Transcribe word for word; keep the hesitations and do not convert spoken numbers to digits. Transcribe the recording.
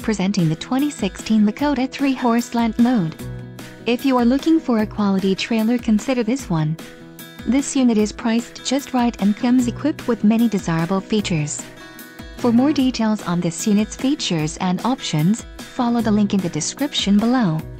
presenting the twenty sixteen LAKOTA three horse Slant load. If you are looking for a quality trailer, consider this one. This unit is priced just right and comes equipped with many desirable features. For more details on this unit's features and options, follow the link in the description below.